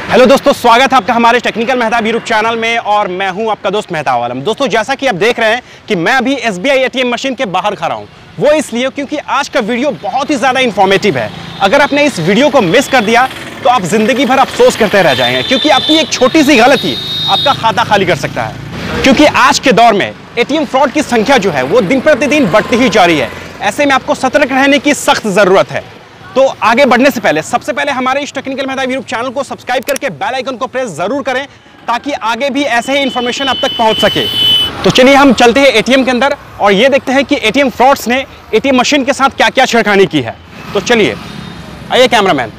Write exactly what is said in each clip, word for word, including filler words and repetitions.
Hello दोस्तों, स्वागत है आपका हमारे टेक्निकल मेहताब यूट्यूब चैनल में और मैं हूं आपका दोस्त मेहताब आलम। दोस्तों, जैसा कि आप देख रहे हैं कि मैं अभी S B I A T M machine के बाहर खड़ा हूं, वो इसलिए क्योंकि आज का वीडियो बहुत ही ज़्यादा इंफॉर्मेटिव है। अगर आपने इस वीडियो को मिस कर दिया तो आप जिंदगी भर अफसोस करते रह जाएंगे, क्योंकि आपकी एक छोटी सी गलती आपका खाता खाली कर सकता है। क्योंकि आज के दौर में ए टी एम फ्रॉड की संख्या जो है वो दिन प्रतिदिन बढ़ती ही जा रही है। ऐसे में आपको सतर्क रहने की सख्त ज़रूरत है। तो आगे बढ़ने से पहले सबसे पहले हमारे इस टेक्निकल मेहताब यूट्यूब चैनल को सब्सक्राइब करके बेल आइकन को प्रेस जरूर करें, ताकि आगे भी ऐसे ही इंफॉर्मेशन आप तक पहुंच सके। तो चलिए हम चलते हैं ए टी एम के अंदर और ये देखते हैं कि ए टी एम फ्रॉड्स ने ए टी एम मशीन के साथ क्या क्या छेड़खानी की है। तो चलिए, आइए कैमरामैन।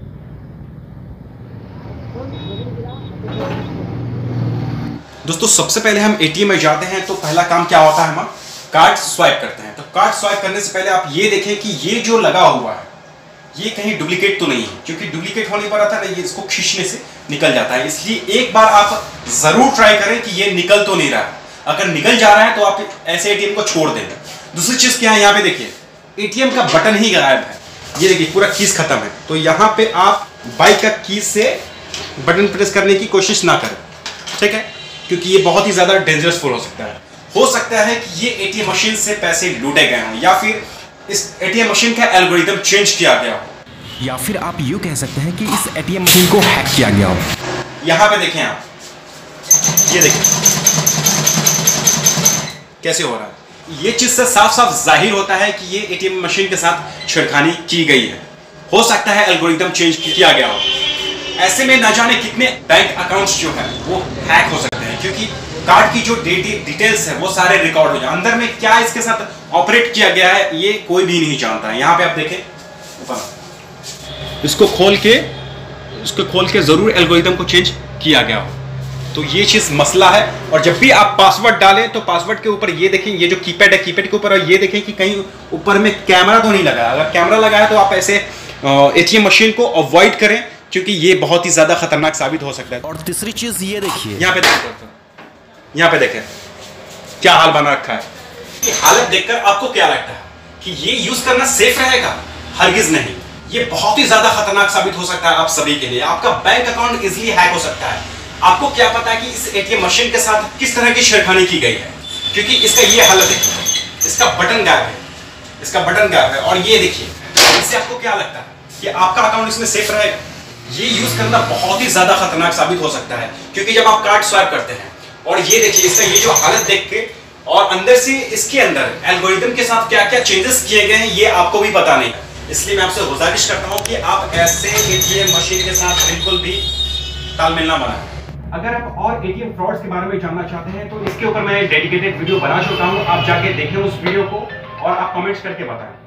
दोस्तों, सबसे पहले हम ए टी एम में जाते हैं तो पहला काम क्या होता है, हम कार्ड स्वाइप करते हैं। तो कार्ड स्वाइप करने से पहले आप ये देखें कि ये जो लगा हुआ है ये कहीं डुप्लीकेट तो नहीं है, क्योंकि डुप्लीकेट होने पर आता है ना, ये इसको खींचने से निकल जाता है। इसलिए एक बार आप जरूर ट्राई करें कि ये निकल तो नहीं रहा है। अगर निकल जा रहा है तो आप ऐसे ए टी एम को छोड़ दें। दूसरी चीज क्या है, यहाँ पे देखिए ए टी एम का बटन ही गायब है। ये देखिए पूरा कीज खत्म है। तो यहाँ पे आप बाइक का कीज से बटन प्रेस करने की कोशिश ना करें, ठीक है, क्योंकि ये बहुत ही ज्यादा डेंजरसफुल हो सकता है। हो सकता है कि ये ए टी एम मशीन से पैसे लूटे गए हों, या फिर इस ए टी एम मशीन का एल्गोरिथम चेंज किया गया हो, या फिर आप यूं कह सकते हैं कि इस ए टी एम मशीन को हैक किया गया हो। यहां पे देखें आप, ये देखें कैसे हो रहा है। ये चीज से साफ साफ जाहिर होता है कि ये ए टी एम मशीन के साथ छेड़खानी की गई है। हो सकता है एल्गोरिथम चेंज किया गया हो। ऐसे में ना जाने कितने बैंक अकाउंट्स जो है वो हैक हो सकते हैं, क्योंकि कार्ड की जो डिटेल्स है वो सारे रिकॉर्ड हो जाए। अंदर में क्या इसके साथ ऑपरेट किया गया है ये कोई भी नहीं जानता है। यहाँ पे आप देखें ऊपर, इसको खोल के इसको खोल के जरूर एल्गोरिथम को चेंज किया गया हो। तो ये चीज मसला है। और जब भी आप पासवर्ड डालें तो पासवर्ड के ऊपर ये देखें, ये जो कीपैड है कीपैड के ऊपर ये देखें कि कहीं ऊपर में कैमरा तो नहीं लगा। अगर कैमरा लगा है तो आप ऐसे ए टी एम मशीन को अवॉइड करें, क्योंकि ये बहुत ही ज्यादा खतरनाक साबित हो सकता है। और तीसरी चीज ये देखिए, यहाँ पे देखिए यहाँ पे देखें क्या हाल बना रखा है। ये हालत देखकर आपको क्या लगता है कि ये यूज करना सेफ रहेगा? हरगिज नहीं। ये बहुत ही ज्यादा खतरनाक साबित हो सकता है आप सभी के लिए। आपका बैंक अकाउंट इजीली हैक हो सकता है। आपको क्या पता है कि इस ए टी एम मशीन के साथ किस तरह की छेड़खानी की गई है, क्योंकि इसका ये हालत है, इसका बटन गायब है, इसका बटन गायब है। और ये देखिए, इससे आपको क्या लगता है कि आपका अकाउंट इसमें सेफ रहेगा? ये यूज करना बहुत ही ज्यादा खतरनाक साबित हो सकता है, क्योंकि जब आप कार्ड स्वाइप करते हैं और ये देखिए इसका ये जो हालत देख के और अंदर से इसके अंदर एल्गोरिथम के साथ क्या क्या चेंजेस किए गए हैं ये आपको भी पता नहीं है। इसलिए मैं आपसे गुजारिश करता हूं कि आप ऐसे ए टी एम मशीन के साथ बिल्कुल भी तालमेल ना बनाएं। अगर आप और ए टी एम फ्रॉड्स के बारे में जानना चाहते हैं तो इसके ऊपर मैं डेडिकेटेड वीडियो बना चुका हूं। आप जाके देखें उस वीडियो को और आप कमेंट्स करके बताएं।